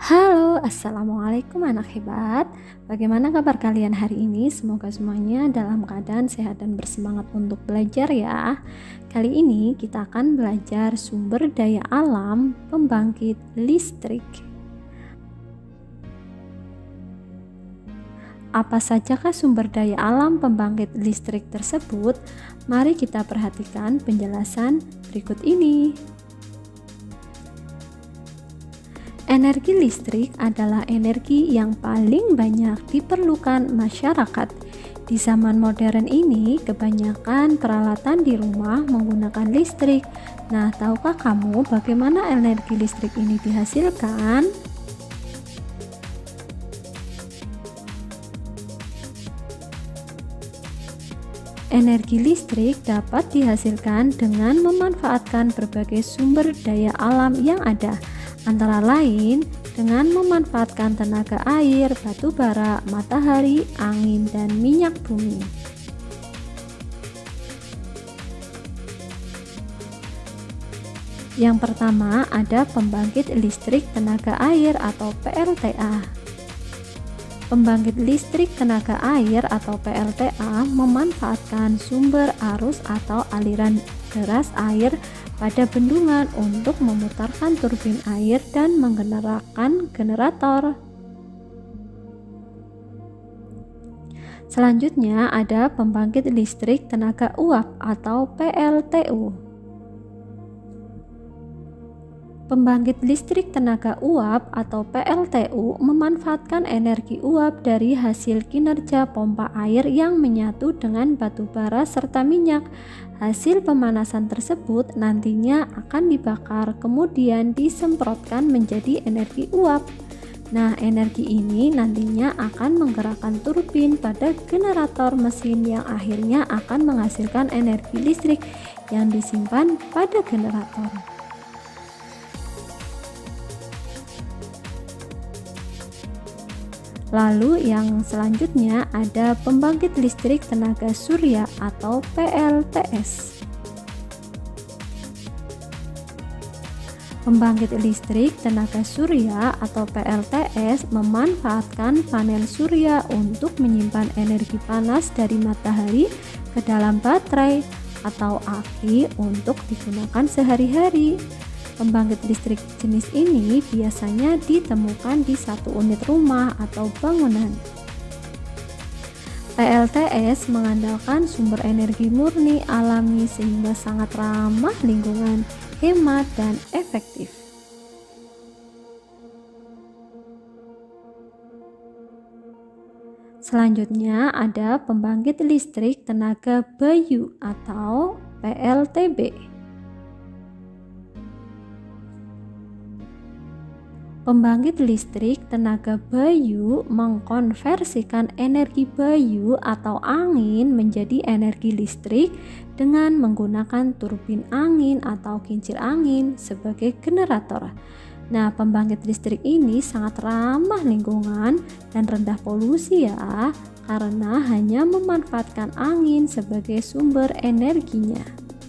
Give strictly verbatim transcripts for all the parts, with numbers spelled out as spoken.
Halo, assalamualaikum anak hebat. Bagaimana kabar kalian hari ini? Semoga semuanya dalam keadaan sehat dan bersemangat untuk belajar ya. Kali ini kita akan belajar sumber daya alam pembangkit listrik. Apa sajakah sumber daya alam pembangkit listrik tersebut? Mari kita perhatikan penjelasan berikut ini. Energi listrik adalah energi yang paling banyak diperlukan masyarakat. Di zaman modern ini, kebanyakan peralatan di rumah menggunakan listrik. Nah, tahukah kamu bagaimana energi listrik ini dihasilkan? Energi listrik dapat dihasilkan dengan memanfaatkan berbagai sumber daya alam yang ada, antara lain dengan memanfaatkan tenaga air, batu bara, matahari, angin, dan minyak bumi. Yang pertama ada pembangkit listrik tenaga air atau P L T A. Pembangkit listrik tenaga air atau P L T A memanfaatkan sumber arus atau aliran deras air pada bendungan untuk memutarkan turbin air dan menggerakkan generator. Selanjutnya ada pembangkit listrik tenaga uap atau P L T U. Pembangkit listrik tenaga uap atau P L T U memanfaatkan energi uap dari hasil kinerja pompa air yang menyatu dengan batu bara serta minyak. Hasil pemanasan tersebut nantinya akan dibakar kemudian disemprotkan menjadi energi uap. Nah, energi ini nantinya akan menggerakkan turbin pada generator mesin yang akhirnya akan menghasilkan energi listrik yang disimpan pada generator. Lalu yang selanjutnya ada pembangkit listrik tenaga surya atau P L T S. Pembangkit listrik tenaga surya atau P L T S memanfaatkan panel surya untuk menyimpan energi panas dari matahari ke dalam baterai atau aki untuk digunakan sehari-hari. Pembangkit listrik jenis ini biasanya ditemukan di satu unit rumah atau bangunan. P L T S mengandalkan sumber energi murni alami sehingga sangat ramah lingkungan, hemat, dan efektif. Selanjutnya ada pembangkit listrik tenaga bayu atau P L T B. Pembangkit listrik tenaga bayu mengkonversikan energi bayu atau angin menjadi energi listrik dengan menggunakan turbin angin atau kincir angin sebagai generator. Nah, pembangkit listrik ini sangat ramah lingkungan dan rendah polusi ya, karena hanya memanfaatkan angin sebagai sumber energinya.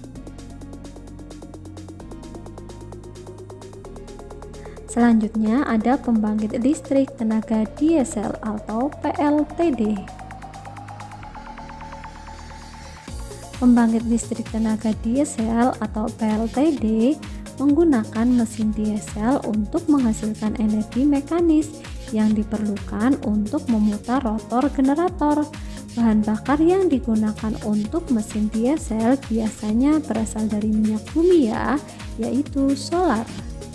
Selanjutnya ada pembangkit listrik tenaga diesel atau P L T D. Pembangkit listrik tenaga diesel atau P L T D menggunakan mesin diesel untuk menghasilkan energi mekanis yang diperlukan untuk memutar rotor generator. Bahan bakar yang digunakan untuk mesin diesel biasanya berasal dari minyak bumi ya, yaitu solar.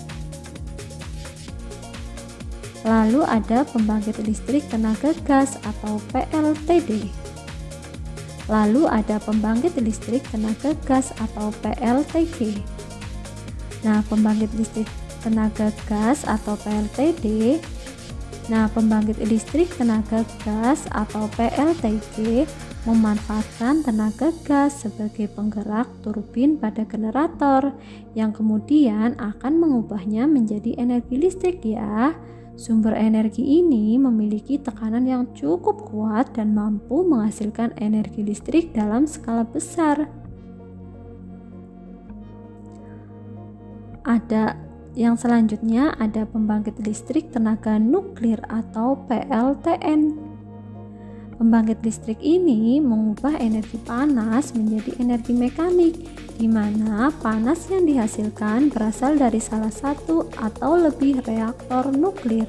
Lalu ada pembangkit listrik tenaga gas atau P L T D. Lalu ada pembangkit listrik tenaga gas atau P L T G. Nah, pembangkit listrik tenaga gas atau P L T D. Nah, pembangkit listrik tenaga gas atau P L T G memanfaatkan tenaga gas sebagai penggerak turbin pada generator yang kemudian akan mengubahnya menjadi energi listrik ya. Sumber energi ini memiliki tekanan yang cukup kuat dan mampu menghasilkan energi listrik dalam skala besar. Ada Yang selanjutnya ada pembangkit listrik tenaga nuklir atau P L T N. Pembangkit listrik ini mengubah energi panas menjadi energi mekanik, di mana panas yang dihasilkan berasal dari salah satu atau lebih reaktor nuklir.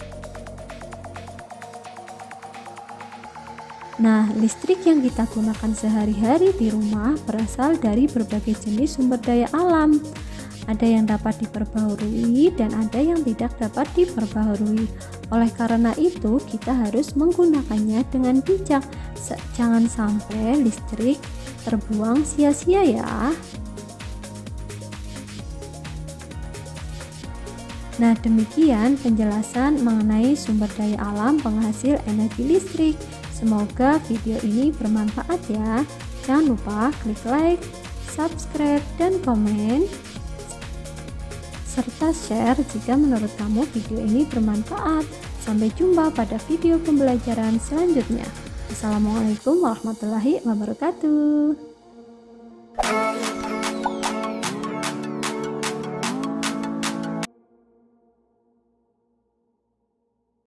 Nah, listrik yang kita gunakan sehari-hari di rumah berasal dari berbagai jenis sumber daya alam. Ada yang dapat diperbaharui dan ada yang tidak dapat diperbaharui. Oleh karena itu, kita harus menggunakannya dengan bijak. Jangan sampai listrik terbuang sia-sia ya. Nah, demikian penjelasan mengenai sumber daya alam penghasil energi listrik. Semoga video ini bermanfaat ya. Jangan lupa klik like, subscribe, dan komen, serta share jika menurut kamu video ini bermanfaat. Sampai jumpa pada video pembelajaran selanjutnya. Assalamualaikum warahmatullahi wabarakatuh.